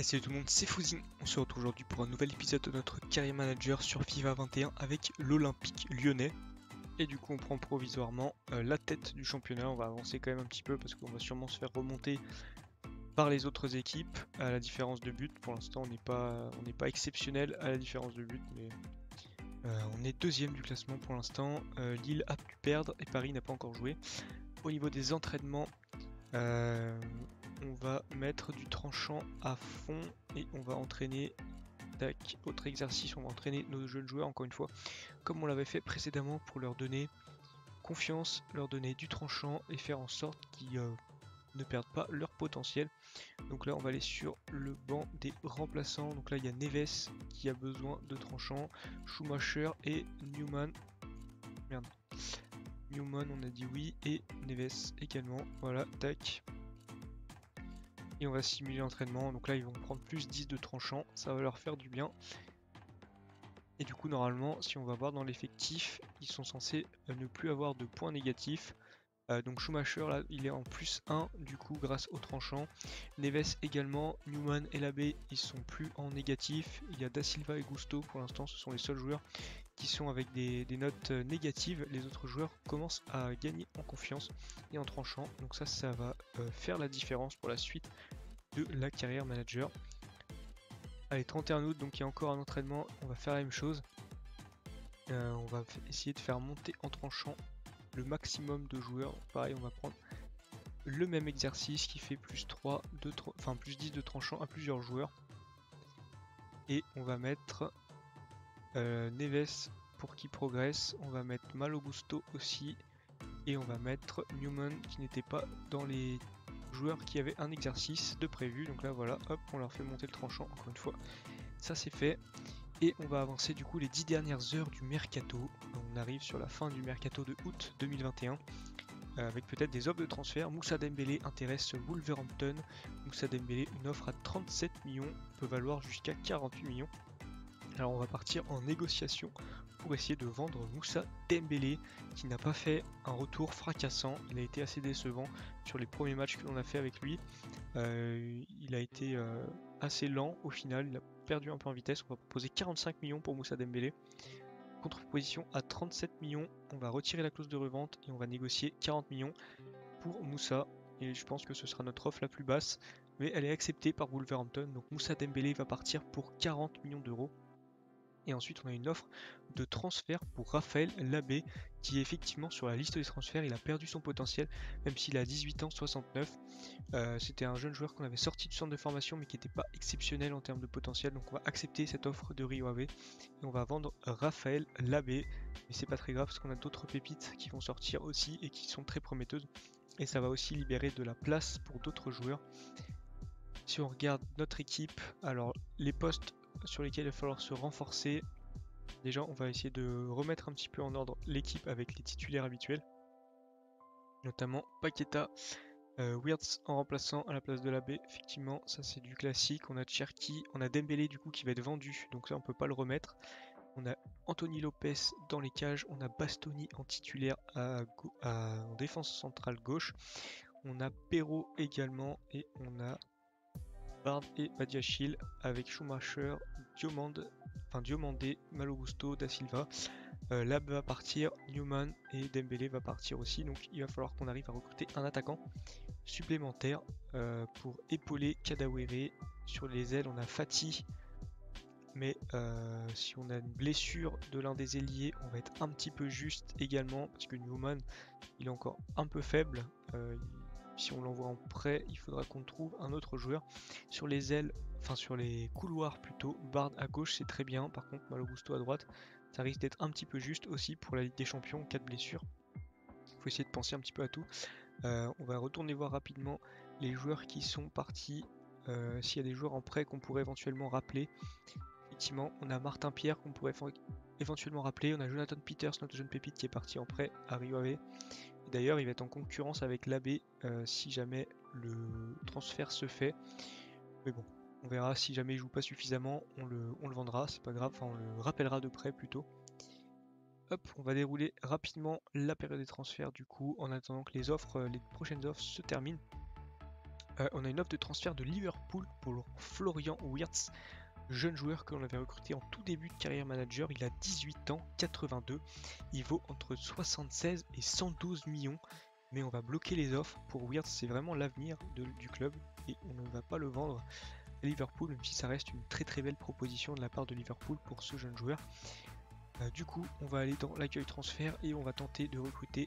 Et salut tout le monde, c'est Fouzine. On se retrouve aujourd'hui pour un nouvel épisode de notre Career Manager sur FIFA 21 avec l'Olympique Lyonnais. Et du coup on prend provisoirement la tête du championnat. On va avancer quand même un petit peu parce qu'on va sûrement se faire remonter par les autres équipes à la différence de but. Pour l'instant on n'est pas exceptionnel à la différence de but, mais on est deuxième du classement pour l'instant. Lille a pu perdre et Paris n'a pas encore joué. Au niveau des entraînements, on va mettre du tranchant à fond et on va entraîner, tac, autre exercice, on va entraîner nos jeunes joueurs encore une fois, comme on l'avait fait précédemment pour leur donner confiance, leur donner du tranchant et faire en sorte qu'ils ne perdent pas leur potentiel. Donc là on va aller sur le banc des remplaçants, donc là il y a Neves qui a besoin de tranchant, Schumacher et Newman, merde, Newman on a dit oui et Neves également, voilà, tac. Et on va simuler l'entraînement, donc là ils vont prendre plus 10 de tranchant, ça va leur faire du bien. Et du coup normalement si on va voir dans l'effectif, ils sont censés ne plus avoir de points négatifs. Donc Schumacher là il est en plus 1 du coup grâce au tranchant. Neves également, Newman et Labbé ils sont plus en négatif. Il y a Da Silva et Gusto pour l'instant, ce sont les seuls joueurs qui sont avec des notes négatives. Les autres joueurs commencent à gagner en confiance et en tranchant. Donc ça va faire la différence pour la suite de la carrière manager. Allez, 31 août, donc il y a encore un entraînement, on va faire la même chose. On va essayer de faire monter en tranchant le maximum de joueurs. Pareil, on va prendre le même exercice qui fait plus 3 de enfin plus 10 de tranchant à plusieurs joueurs. Et on va mettre Neves pour qu'il progresse. On va mettre Malo Gusto aussi. Et on va mettre Newman qui n'était pas dans les joueurs qui avaient un exercice de prévu. Donc là voilà, hop, on leur fait monter le tranchant encore une fois. Ça c'est fait. Et on va avancer du coup les 10 dernières heures du mercato. On arrive sur la fin du mercato de août 2021. Avec peut-être des offres de transfert. Moussa Dembélé intéresse Wolverhampton. Moussa Dembélé, une offre à 37 millions, peut valoir jusqu'à 48 millions. Alors on va partir en négociation pour essayer de vendre Moussa Dembélé, qui n'a pas fait un retour fracassant. Il a été assez décevant sur les premiers matchs que l'on a fait avec lui. Il a été assez lent au final, il a perdu un peu en vitesse. On va proposer 45 millions pour Moussa Dembélé. Contre-proposition à 37 millions, on va retirer la clause de revente et on va négocier 40 millions pour Moussa. Et je pense que ce sera notre offre la plus basse, mais elle est acceptée par Wolverhampton. Donc Moussa Dembélé va partir pour 40 millions d'euros. Et ensuite on a une offre de transfert pour Raphaël Labbé, qui est effectivement sur la liste des transferts. Il a perdu son potentiel, même s'il a 18 ans, 69. C'était un jeune joueur qu'on avait sorti du centre de formation, mais qui n'était pas exceptionnel en termes de potentiel. Donc on va accepter cette offre de Rio Ave. Et on va vendre Raphaël Labbé. Mais c'est pas très grave, parce qu'on a d'autres pépites qui vont sortir aussi, et qui sont très prometteuses. Et ça va aussi libérer de la place pour d'autres joueurs. Si on regarde notre équipe, alors les postes sur lesquels il va falloir se renforcer, déjà on va essayer de remettre un petit peu en ordre l'équipe avec les titulaires habituels, notamment Paqueta, Wirtz en remplaçant à la place de Labbé. Effectivement ça c'est du classique. On a Cherki, on a Dembélé du coup qui va être vendu, donc ça on peut pas le remettre. On a Anthony Lopez dans les cages, on a Bastoni en titulaire en défense centrale gauche, on a Perrault également, et on a Bard et Badiachil avec Schumacher, Diomandé, Malo Gusto, Da Silva. Lab va partir, Newman et Dembélé va partir aussi. Donc il va falloir qu'on arrive à recruter un attaquant supplémentaire pour épauler Kadawere. Sur les ailes, on a Fati. Mais si on a une blessure de l'un des ailiers, on va être un petit peu juste également, parce que Newman il est encore un peu faible. Si on l'envoie en prêt, il faudra qu'on trouve un autre joueur. Sur les ailes, enfin sur les couloirs plutôt, Bard à gauche c'est très bien. Par contre Malo Gusto à droite, ça risque d'être un petit peu juste aussi pour la Ligue des Champions en cas de blessure. Il faut essayer de penser un petit peu à tout. On va retourner voir rapidement les joueurs qui sont partis. S'il y a des joueurs en prêt qu'on pourrait éventuellement rappeler. Effectivement, on a Martin Pierre qu'on pourrait éventuellement rappeler. On a Jonathan Peters, notre jeune pépite qui est parti en prêt à Rio Ave. D'ailleurs, il va être en concurrence avec Labbé si jamais le transfert se fait. Mais bon, on verra. Si jamais il joue pas suffisamment, on le vendra. C'est pas grave, enfin, on le rappellera de près plutôt. Hop, on va dérouler rapidement la période des transferts du coup, en attendant que les prochaines offres se terminent. On a une offre de transfert de Liverpool pour Florian Wirtz, jeune joueur que l'on avait recruté en tout début de carrière manager. Il a 18 ans, 82. Il vaut entre 76 et 112 millions. Mais on va bloquer les offres pour Wirtz. C'est vraiment l'avenir du club et on ne va pas le vendre à Liverpool, même si ça reste une très très belle proposition de la part de Liverpool pour ce jeune joueur. Du coup, on va aller dans l'accueil transfert et on va tenter de recruter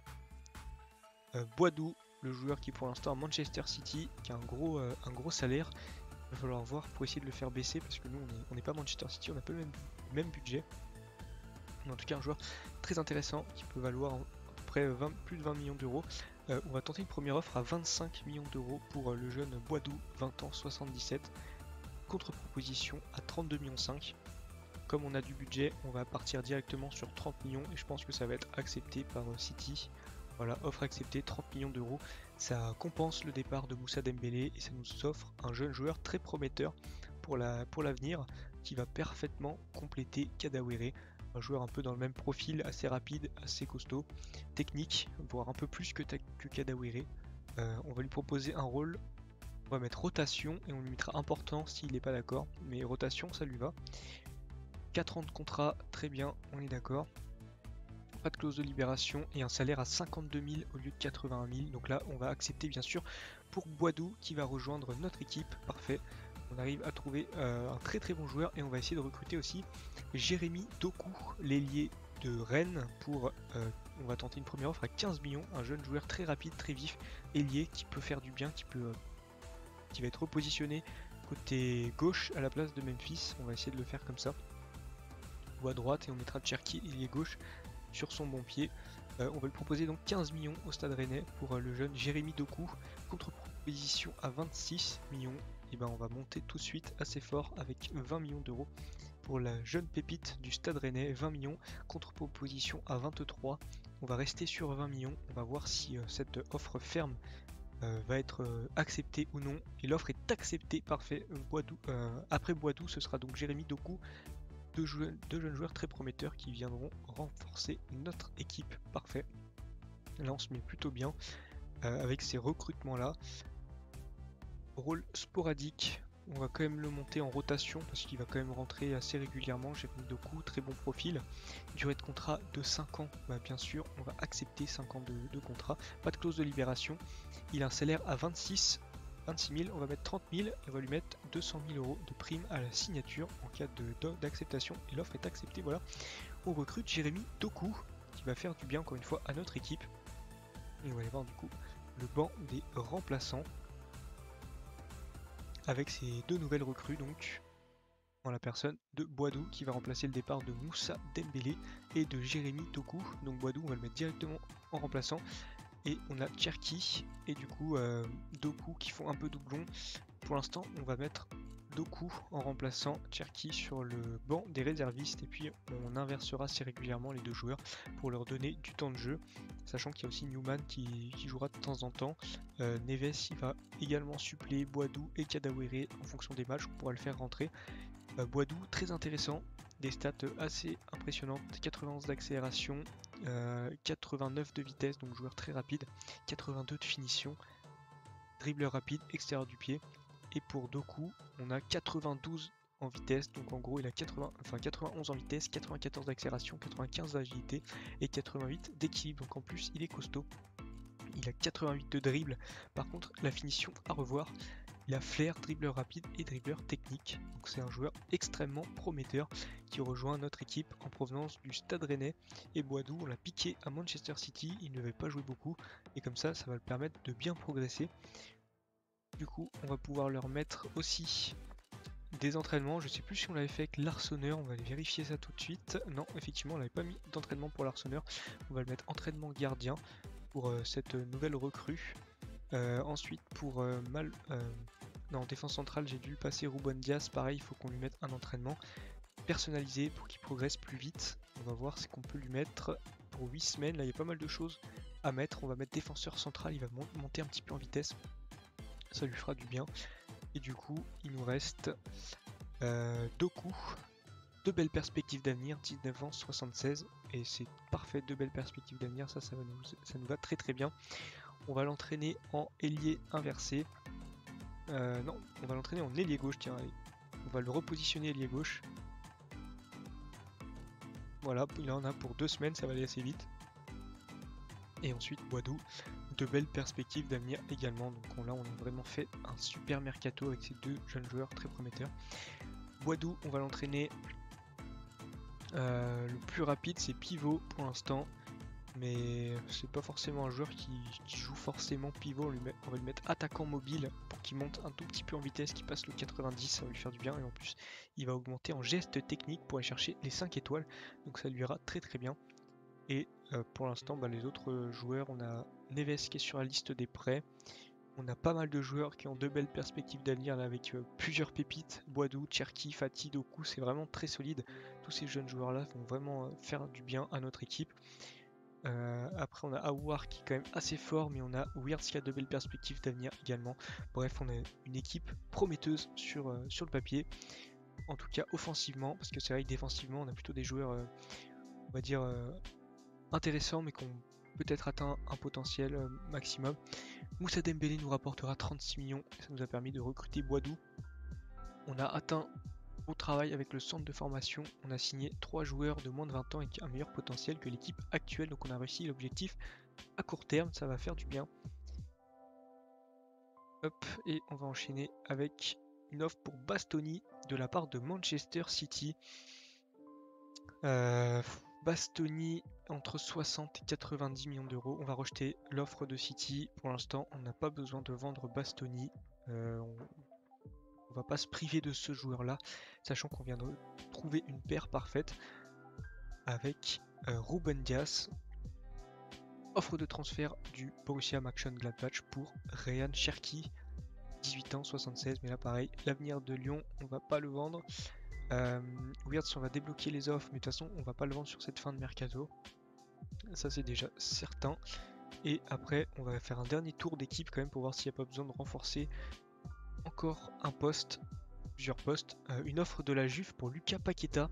Boadou, le joueur qui est pour l'instant à Manchester City, qui a un gros salaire. Il va falloir voir pour essayer de le faire baisser parce que nous on n'est pas Manchester City, on n'a pas le même budget. Mais en tout cas un joueur très intéressant qui peut valoir à peu près plus de 20 millions d'euros. On va tenter une première offre à 25 millions d'euros pour le jeune Boadou, 20 ans, 77. Contre-proposition à 32,5 millions. Comme on a du budget, on va partir directement sur 30 millions et je pense que ça va être accepté par City. Voilà, offre acceptée, 30 millions d'euros. Ça compense le départ de Moussa Dembélé et ça nous offre un jeune joueur très prometteur pour l'avenir qui va parfaitement compléter Kadewere. Un joueur un peu dans le même profil, assez rapide, assez costaud, technique, voire un peu plus que Kadewere. On va lui proposer un rôle, on va mettre rotation et on lui mettra important s'il n'est pas d'accord, mais rotation ça lui va. 4 ans de contrat, très bien, on est d'accord. Pas de clause de libération et un salaire à 52 000 au lieu de 81 000. Donc là, on va accepter bien sûr pour Boadou qui va rejoindre notre équipe. Parfait. On arrive à trouver un très très bon joueur et on va essayer de recruter aussi Jérémy Doku, l'ailier de Rennes. On va tenter une première offre à 15 millions. Un jeune joueur très rapide, très vif, ailier qui peut faire du bien, qui va être repositionné côté gauche à la place de Memphis. On va essayer de le faire comme ça. Ou à droite et on mettra Cherki, ailier gauche, sur son bon pied. On va lui proposer donc 15 millions au Stade Rennais pour le jeune Jérémy Doku. Contre-proposition à 26 millions. Et ben on va monter tout de suite assez fort avec 20 millions d'euros pour la jeune pépite du Stade Rennais. 20 millions. Contre-proposition à 23. On va rester sur 20 millions. On va voir si cette offre ferme va être acceptée ou non. Et l'offre est acceptée. Parfait. Après Boadou, ce sera donc Jérémy Doku. Deux jeunes joueurs très prometteurs qui viendront renforcer notre équipe. Parfait. Là on se met plutôt bien avec ces recrutements là. Rôle sporadique, on va quand même le monter en rotation parce qu'il va quand même rentrer assez régulièrement. Jérémy Doku, très bon profil. Durée de contrat de 5 ans, bah, bien sûr on va accepter 5 ans de contrat. Pas de clause de libération. Il a un salaire à 26 000, on va mettre 30 000 et on va lui mettre 200 000 euros de prime à la signature en cas d'acceptation et l'offre est acceptée. Voilà, on recrute Jérémy Doku qui va faire du bien encore une fois à notre équipe. Et on va aller voir du coup le banc des remplaçants avec ces deux nouvelles recrues donc en la personne de Boadou qui va remplacer le départ de Moussa Dembélé et de Jérémy Doku. Donc Boadou on va le mettre directement en remplaçant. Et on a Cherki et du coup Doku qui font un peu doublon. Pour l'instant on va mettre Doku en remplaçant Cherki sur le banc des réservistes et puis on inversera assez régulièrement les deux joueurs pour leur donner du temps de jeu, sachant qu'il y a aussi Newman qui jouera de temps en temps. Neves il va également suppléer Boadou et Kadewere en fonction des matchs, on pourra le faire rentrer. Boadou très intéressant, des stats assez impressionnantes, 91 d'accélération, 89 de vitesse, donc joueur très rapide, 82 de finition, dribbleur rapide, extérieur du pied. Et pour Doku, on a 92 en vitesse, donc en gros il a 91 en vitesse, 94 d'accélération, 95 d'agilité et 88 d'équilibre, donc en plus il est costaud. Il a 88 de dribble, par contre la finition à revoir. Il a flair, dribbleur rapide et dribbleur technique. Donc c'est un joueur extrêmement prometteur qui rejoint notre équipe en provenance du Stade Rennais. Et Boadou, on l'a piqué à Manchester City, il ne devait pas jouer beaucoup. Et comme ça va le permettre de bien progresser. Du coup, on va pouvoir leur mettre aussi des entraînements. Je sais plus si on l'avait fait avec l'Arseneur, on va aller vérifier ça tout de suite. Non, effectivement, on n'avait pas mis d'entraînement pour l'Arseneur. On va le mettre entraînement gardien pour cette nouvelle recrue. Ensuite pour en défense centrale j'ai dû passer Ruben Dias, pareil il faut qu'on lui mette un entraînement personnalisé pour qu'il progresse plus vite. On va voir ce qu'on peut lui mettre pour 8 semaines, là il y a pas mal de choses à mettre. On va mettre défenseur central, il va monter un petit peu en vitesse, ça lui fera du bien. Et du coup il nous reste Doku, de belles perspectives d'avenir, 19 ans, 76 et c'est parfait, de belles perspectives d'avenir, ça nous va très très bien. On va l'entraîner en ailier inversé. Non, on va l'entraîner en ailier gauche, tiens, allez. On va le repositionner ailier gauche. Voilà, il en a pour 2 semaines, ça va aller assez vite. Et ensuite, Boadou, de belles perspectives d'avenir également. Donc là, on a vraiment fait un super mercato avec ces 2 jeunes joueurs très prometteurs. Boadou, on va l'entraîner. Le plus rapide, c'est pivot pour l'instant. Mais c'est pas forcément un joueur qui joue forcément pivot. On va lui mettre attaquant mobile pour qu'il monte un tout petit peu en vitesse, qu'il passe le 90, ça va lui faire du bien. Et en plus, il va augmenter en geste technique pour aller chercher les 5 étoiles. Donc ça lui ira très très bien. Et pour l'instant, les autres joueurs, on a Neves qui est sur la liste des prêts. On a pas mal de joueurs qui ont de belles perspectives d'avenir avec plusieurs pépites. Boadou, Cherki, Fati, Doku, c'est vraiment très solide. Tous ces jeunes joueurs là vont vraiment faire du bien à notre équipe. Après on a Aouar qui est quand même assez fort, mais on a Weirds qui a de belles perspectives d'avenir également. Bref, on a une équipe prometteuse sur le papier, en tout cas offensivement, parce que c'est vrai que défensivement on a plutôt des joueurs on va dire intéressants, mais qui ont peut-être atteint un potentiel maximum. Moussa Dembélé nous rapportera 36 millions, et ça nous a permis de recruter Boadou. On a atteint au travail avec le centre de formation, on a signé 3 joueurs de moins de 20 ans avec un meilleur potentiel que l'équipe actuelle, donc on a réussi l'objectif à court terme, ça va faire du bien. Hop, et on va enchaîner avec une offre pour Bastoni de la part de Manchester City. Bastoni entre 60 et 90 millions d'euros. On va rejeter l'offre de City. Pour l'instant, on n'a pas besoin de vendre Bastoni. On va pas se priver de ce joueur-là, sachant qu'on vient de trouver une paire parfaite avec Ruben Dias. Offre de transfert du Borussia Mönchengladbach pour Ryan Cherki, 18 ans, 76. Mais là, pareil, l'avenir de Lyon, on va pas le vendre. Weirds, on va débloquer les offres, mais de toute façon, on va pas le vendre sur cette fin de mercato. Ça, c'est déjà certain. Et après, on va faire un dernier tour d'équipe quand même pour voir s'il n'y a pas besoin de renforcer encore un poste, plusieurs postes. Une offre de la Juve pour Lucas Paqueta,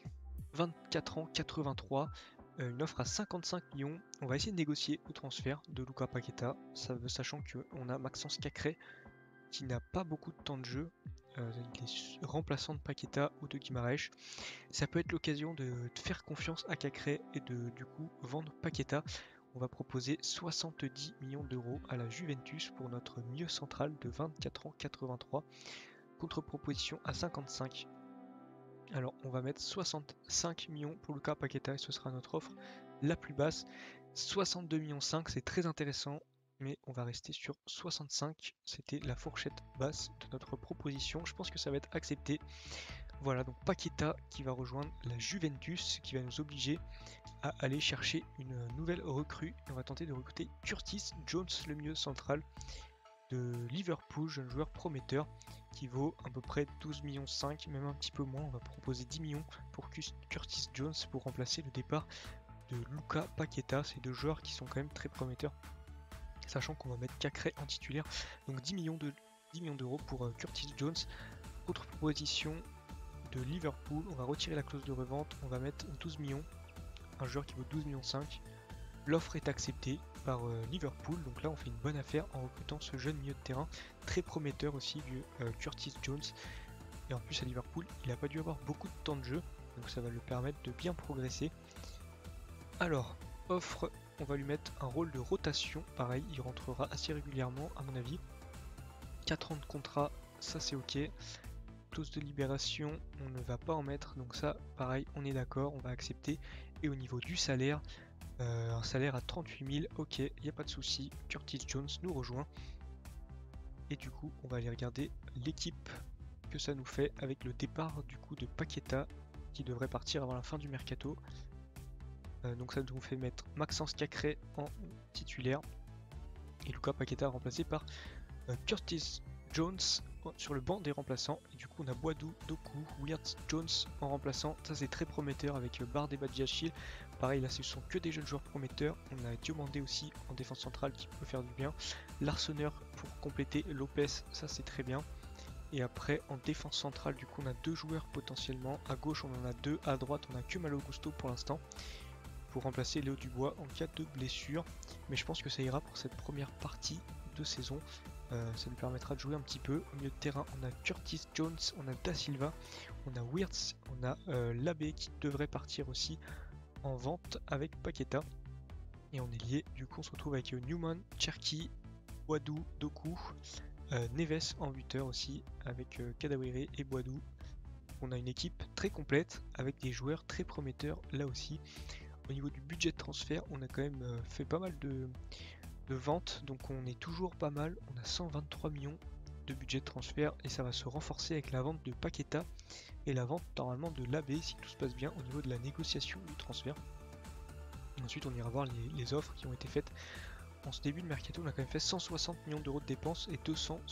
24 ans, 83. Une offre à 55 millions. On va essayer de négocier le transfert de Lucas Paqueta, sachant qu'on a Maxence Cacré qui n'a pas beaucoup de temps de jeu. Il est remplaçant de Paqueta ou de Guimarães. Ça peut être l'occasion de faire confiance à Cacré et de du coup vendre Paqueta. On va proposer 70 millions d'euros à la Juventus pour notre milieu central de 24 ans 83. Contre-proposition à 55. Alors on va mettre 65 millions pour Lucas Paqueta et ce sera notre offre la plus basse. 62 millions 5, c'est très intéressant, mais on va rester sur 65. C'était la fourchette basse de notre proposition. Je pense que ça va être accepté. Voilà, donc Paqueta qui va rejoindre la Juventus, qui va nous obliger à aller chercher une nouvelle recrue. On va tenter de recruter Curtis Jones, le milieu central de Liverpool, jeune joueur prometteur qui vaut à peu près 12 millions 5, même un petit peu moins. On va proposer 10 millions pour Curtis Jones pour remplacer le départ de Lucas Paqueta. Ces deux joueurs qui sont quand même très prometteurs, sachant qu'on va mettre Cacré en titulaire. Donc 10 millions d'euros pour Curtis Jones. Autre proposition de Liverpool, on va retirer la clause de revente, on va mettre 12 millions, un joueur qui vaut 12 millions 5. L'offre est acceptée par Liverpool, donc là on fait une bonne affaire en recrutant ce jeune milieu de terrain, très prometteur aussi du Curtis Jones. Et en plus à Liverpool, il n'a pas dû avoir beaucoup de temps de jeu, donc ça va lui permettre de bien progresser. Alors, offre, on va lui mettre un rôle de rotation, pareil, il rentrera assez régulièrement à mon avis. 4 ans de contrat, ça c'est ok. Clause de libération, on ne va pas en mettre, donc ça pareil, on est d'accord, on va accepter. Et au niveau du salaire, un salaire à 38 000, ok, il n'y a pas de souci. Curtis Jones nous rejoint. Et du coup, on va aller regarder l'équipe que ça nous fait avec le départ du coup de Paqueta qui devrait partir avant la fin du mercato. Donc ça nous fait mettre Maxence Cacré en titulaire et Lucas Paqueta remplacé par Curtis Jones sur le banc des remplaçants. Et du coup on a Boadou, Doku, Weirds, Jones en remplaçant. Ça c'est très prometteur avec Bard et Badiachil. Pareil là ce sont que des jeunes joueurs prometteurs. On a Diomandé aussi en défense centrale qui peut faire du bien. L'Arseneur pour compléter Lopez, ça c'est très bien. Et après en défense centrale du coup on a 2 joueurs potentiellement. À gauche on en a 2, à droite on a que Malo Gusto pour l'instant, pour remplacer Léo Dubois en cas de blessure. Mais je pense que ça ira pour cette première partie de saison. ça nous permettra de jouer un petit peu. Au milieu de terrain, on a Curtis Jones, on a Da Silva, on a Wirtz, on a Labé qui devrait partir aussi en vente avec Paqueta. Et on est lié, du coup on se retrouve avec Newman, Cherki, Boadou, Doku, Neves en buteur aussi avec Kadawere et Boadou. On a une équipe très complète avec des joueurs très prometteurs là aussi. Au niveau du budget de transfert, on a quand même fait pas mal de ventes, donc on est toujours pas mal. On a 123 millions de budget de transfert et ça va se renforcer avec la vente de Paqueta et la vente normalement de Labé si tout se passe bien au niveau de la négociation du transfert. Ensuite on ira voir les offres qui ont été faites. En ce début de mercato, on a quand même fait 160 millions d'euros de dépenses et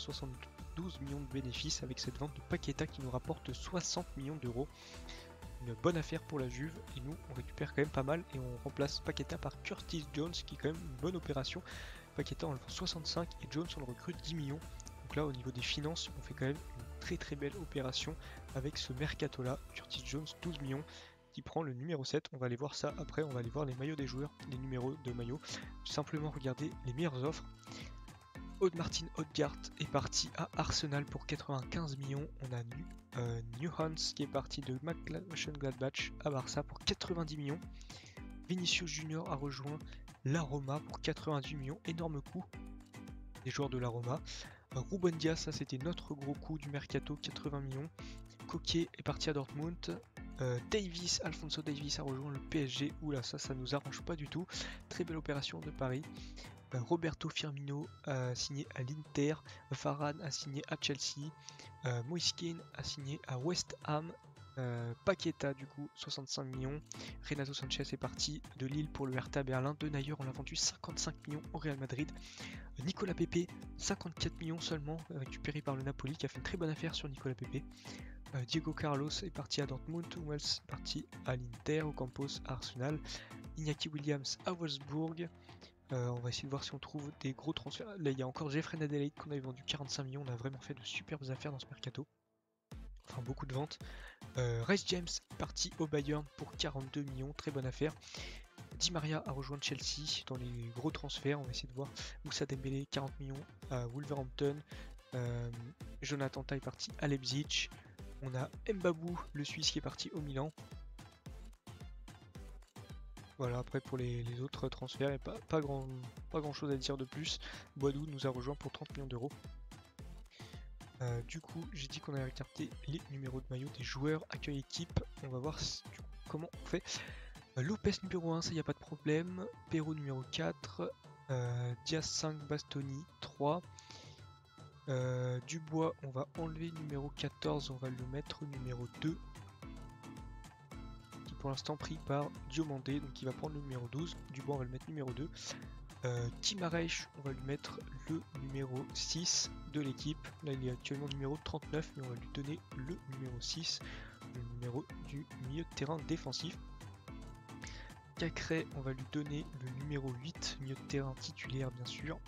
272 millions de bénéfices avec cette vente de Paqueta qui nous rapporte 60 millions d'euros. Une bonne affaire pour la Juve et nous on récupère quand même pas mal et on remplace Paqueta par Curtis Jones qui est quand même une bonne opération. Paqueta on le vend 65 et Jones on le recrute 10 millions. Donc là au niveau des finances on fait quand même une très belle opération avec ce mercato là. Curtis Jones 12 millions qui prend le numéro 7. On va aller voir ça après, on va aller voir les maillots des joueurs, les numéros de maillots. Simplement regarder les meilleures offres. Aude Martin Odegaard est parti à Arsenal pour 95 millions. On a Newhans qui est parti de Mönchengladbach à Barça pour 90 millions. Vinicius Junior a rejoint la Roma pour 88 millions. Énorme coup des joueurs de la Roma. Ruben Dias, ça c'était notre gros coup du mercato, 80 millions. Coquet est parti à Dortmund. Alphonso Davies a rejoint le PSG. Oula, ça nous arrange pas du tout. Très belle opération de Paris. Roberto Firmino a signé à l'Inter, Varane a signé à Chelsea, Moise Kean a signé à West Ham, Paqueta du coup 65 millions, Renato Sanchez est parti de Lille pour le Hertha Berlin, Denayer on l'a vendu 55 millions au Real Madrid, Nicolas Pepe 54 millions seulement récupéré par le Napoli qui a fait une très bonne affaire sur Nicolas Pepe. Diego Carlos est parti à Dortmund, Wells est parti à l'Inter, Ocampos à Arsenal, Iñaki Williams à Wolfsburg. On va essayer de voir si on trouve des gros transferts. Là, il y a encore Jeffrey Adelaide qu'on avait vendu 45 millions. On a vraiment fait de superbes affaires dans ce mercato. Enfin, beaucoup de ventes. Reece James parti au Bayern pour 42 millions. Très bonne affaire. Di Maria a rejoint Chelsea dans les gros transferts. On va essayer de voir. Moussa Dembélé, 40 millions à Wolverhampton. Jonathan Tah est parti à Leipzig. On a Mbabou, le Suisse, qui est parti au Milan. Voilà, après pour les autres transferts, il n'y a pas grand chose à dire de plus. Boadou nous a rejoint pour 30 millions d'euros. Du coup, j'ai dit qu'on allait regarder les numéros de maillot des joueurs accueil équipe. On va voir comment on fait. Lopez numéro 1, ça y a pas de problème. Perraud numéro 4. Diaz 5, Bastoni 3. Dubois, on va enlever numéro 14, on va le mettre numéro 2. Pour l'instant pris par Diomandé, donc il va prendre le numéro 12. Dubois, on va le mettre numéro 2. Kimareich, on va lui mettre le numéro 6 de l'équipe. Là, il est actuellement numéro 39, mais on va lui donner le numéro 6, le numéro du milieu de terrain défensif. Cacré, on va lui donner le numéro 8, milieu de terrain titulaire, bien sûr.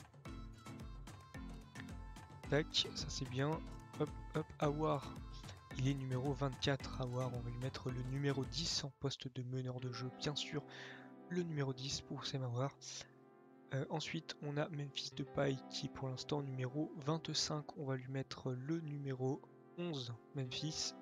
Tac, ça c'est bien. Hop, hop, Aouar. Il est numéro 24, Aouar, on va lui mettre le numéro 10 en poste de meneur de jeu, bien sûr, le numéro 10 pour Oussem Aouar. Ensuite, on a Memphis Depay qui est pour l'instant numéro 25, on va lui mettre le numéro 11, Memphis.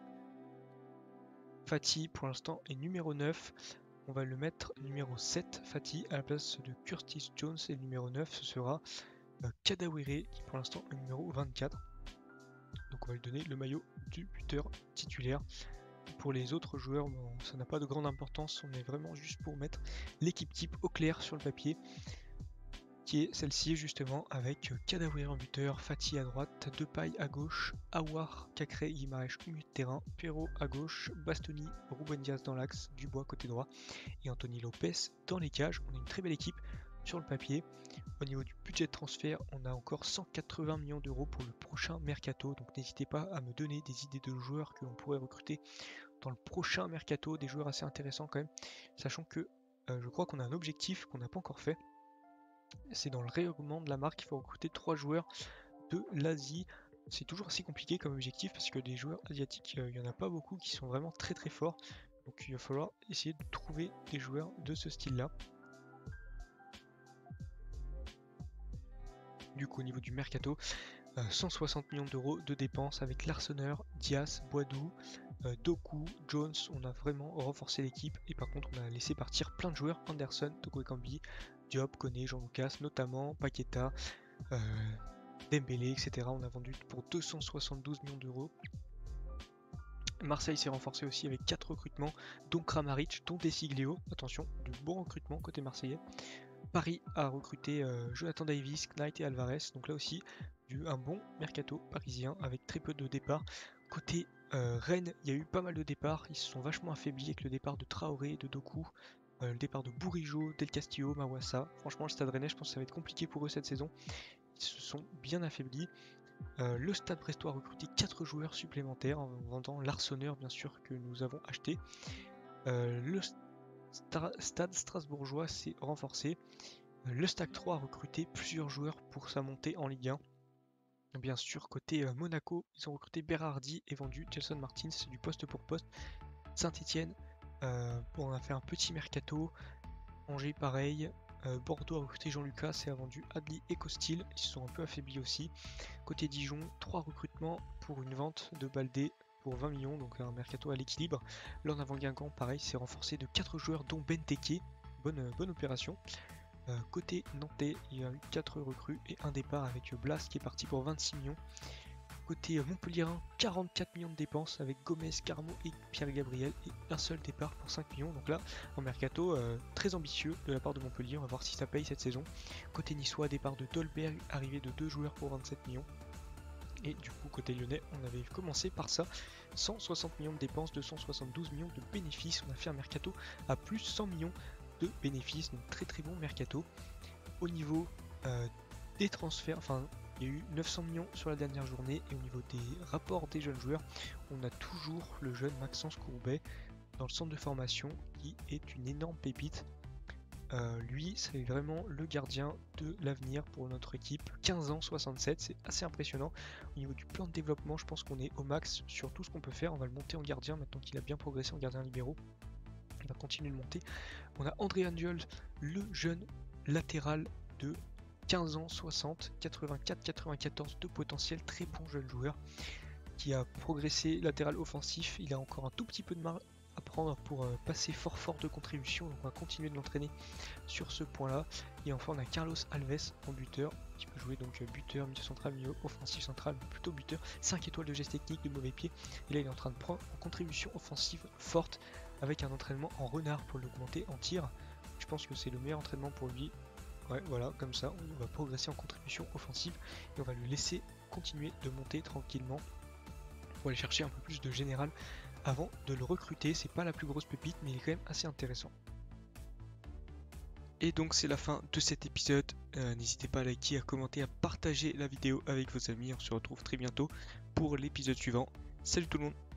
Fati pour l'instant est numéro 9, on va le mettre numéro 7, Fati, à la place de Curtis Jones, et le numéro 9 ce sera Kadawere qui pour l'instant est numéro 24. Donc on va lui donner le maillot du buteur titulaire. Pour les autres joueurs, bon, ça n'a pas de grande importance, on est vraiment juste pour mettre l'équipe type au clair sur le papier, qui est celle-ci justement avec Kadawere en buteur, Fati à droite, Depay à gauche, Aouar, Cacré, Guimaraes au milieu de terrain, Perraud à gauche, Bastoni, Ruben Dias dans l'axe, Dubois côté droit et Anthony Lopez dans les cages. On a une très belle équipe sur le papier. Au niveau du budget de transfert, on a encore 180 millions d'euros pour le prochain mercato, donc n'hésitez pas à me donner des idées de joueurs que l'on pourrait recruter dans le prochain mercato, des joueurs assez intéressants quand même, sachant que je crois qu'on a un objectif qu'on n'a pas encore fait, c'est dans le rayonnement de la marque, il faut recruter 3 joueurs de l'Asie. C'est toujours assez compliqué comme objectif parce que des joueurs asiatiques, il n'y en a pas beaucoup qui sont vraiment très forts, donc il va falloir essayer de trouver des joueurs de ce style là. Du coup au niveau du mercato, 160 millions d'euros de dépenses avec Larsonneur, Dias, Boadou, Doku, Jones. On a vraiment renforcé l'équipe et par contre on a laissé partir plein de joueurs, Anderson, Toko Ekambi, Diop, Koné, Jean Lucas notamment, Paqueta, Dembélé, etc. On a vendu pour 272 millions d'euros. Marseille s'est renforcé aussi avec 4 recrutements, dont Kramaric, dont Desiglio. Attention, de bons recrutements côté marseillais. Paris a recruté Jonathan Davis, Knight et Alvarez. Donc là aussi, un bon mercato parisien avec très peu de départs. Côté Rennes, il y a eu pas mal de départs. Ils se sont vachement affaiblis avec le départ de Traoré, de Doku, le départ de Bourigeaud, Del Castillo, Mawassa. Franchement, le Stade Rennais, je pense que ça va être compliqué pour eux cette saison. Ils se sont bien affaiblis. Le Stade Brestois a recruté 4 joueurs supplémentaires en vendant l'Arseneur bien sûr que nous avons acheté. Le Stade Strasbourgeois s'est renforcé. Le Stade 3 a recruté plusieurs joueurs pour sa montée en Ligue 1. Bien sûr, côté Monaco, ils ont recruté Berardi et vendu Gelson Martins, c'est du poste pour poste. Saint-Etienne, on a fait un petit mercato. Angers, pareil. Bordeaux a recruté Jean Lucas et a vendu Adli et Costil. Ils se sont un peu affaiblis aussi. Côté Dijon, 3 recrutements pour une vente de Baldé pour 20 millions, donc un mercato à l'équilibre. Là en avant Guingamp, pareil, c'est renforcé de 4 joueurs dont Benteke. Bonne opération. Côté Nantais, il y a eu 4 recrues et un départ avec Blas qui est parti pour 26 millions. Côté Montpellierin, 44 millions de dépenses avec Gomez, Carmo et Pierre-Gabriel et un seul départ pour 5 millions. Donc là, en mercato, très ambitieux de la part de Montpellier. On va voir si ça paye cette saison. Côté niçois, départ de Dolberg, arrivée de 2 joueurs pour 27 millions. Et du coup, côté lyonnais, on avait commencé par ça. 160 millions de dépenses, 272 millions de bénéfices. On a fait un mercato à plus 100 millions de bénéfices. Donc très très bon mercato. Au niveau des transferts, enfin... il y a eu 900 millions sur la dernière journée et au niveau des rapports des jeunes joueurs, on a toujours le jeune Maxence Courbet dans le centre de formation qui est une énorme pépite. Lui, c'est vraiment le gardien de l'avenir pour notre équipe. 15 ans, 67, c'est assez impressionnant. Au niveau du plan de développement, je pense qu'on est au max sur tout ce qu'on peut faire. On va le monter en gardien maintenant qu'il a bien progressé en gardien libéraux. On va continuer de monter. On a André Angel, le jeune latéral de 15 ans, 60, 84, 94 de potentiel, très bon jeune joueur qui a progressé latéral offensif. Il a encore un tout petit peu de mal à prendre pour passer fort de contribution, donc on va continuer de l'entraîner sur ce point là. Et enfin on a Carlos Alves en buteur qui peut jouer donc buteur, milieu central, milieu offensif central, plutôt buteur, 5 étoiles de geste technique, de mauvais pied, et là il est en train de prendre en contribution offensive forte avec un entraînement en renard pour l'augmenter en tir. Je pense que c'est le meilleur entraînement pour lui. Ouais, voilà, comme ça, on va progresser en contribution offensive et on va le laisser continuer de monter tranquillement pour aller chercher un peu plus de général avant de le recruter. C'est pas la plus grosse pépite, mais il est quand même assez intéressant. Et donc c'est la fin de cet épisode. N'hésitez pas à liker, à commenter, à partager la vidéo avec vos amis. On se retrouve très bientôt pour l'épisode suivant. Salut tout le monde!